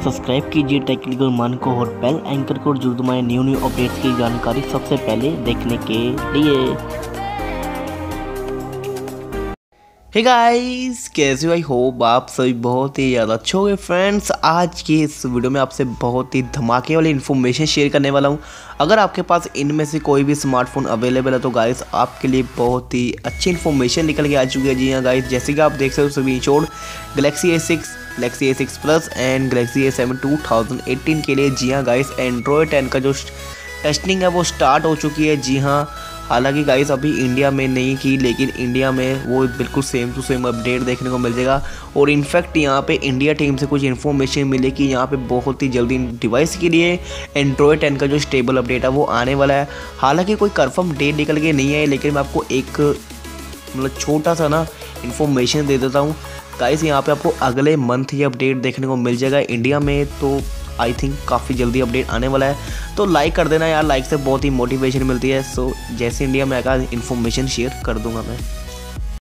Subscribe कीजिए technical मान को और बेल एंकर को जरूर दबाएं न्यू अपडेट्स की जानकारी सबसे पहले देखने के लिए। हे गाइस, कैसे हो? आई होप आप सभी बहुत ही ज़्यादा अच्छे होंगे। फ्रेंड्स, आज की इस वीडियो में आपसे बहुत ही धमाके वाली इन्फॉर्मेशन शेयर करने वाला हूं। अगर आपके पास इनमें से कोई भी स्मार्टफोन अवेलेबल है तो गाइस आपके लिए बहुत ही अच्छी इन्फॉर्मेशन निकल के आ चुकी है। जी हाँ गाइस, जैसे कि आप देख सकते हो screenshot Galaxy A6 plus and Galaxy A7 2018 के लिए। जी हाँ गाइस, एंड्रॉयड 10 का जो टेस्टिंग है वो स्टार्ट हो चुकी है। जी हाँ, हालांकि गाइस अभी इंडिया में नहीं की, लेकिन इंडिया में वो बिल्कुल सेम टू सेम अपडेट देखने को मिल जाएगा। और इनफैक्ट यहाँ पे इंडिया टीम से कुछ इन्फॉर्मेशन मिली कि यहाँ पे बहुत ही जल्दी डिवाइस के लिए एंड्रॉयड 10 का जो स्टेबल अपडेट है वो आने वाला है। हालांकि कोई कंफर्म डेट निकल के नहीं है, लेकिन मैं आपको एक मतलब छोटा सा ना इन्फॉर्मेशन दे देता हूँ गाइस। यहाँ पे आपको अगले मंथ ये अपडेट देखने को मिल जाएगा इंडिया में, तो आई थिंक काफ़ी जल्दी अपडेट आने वाला है। तो लाइक कर देना यार, लाइक से बहुत ही मोटिवेशन मिलती है। सो जैसे इंडिया में आएगा इन्फॉर्मेशन शेयर कर दूंगा मैं।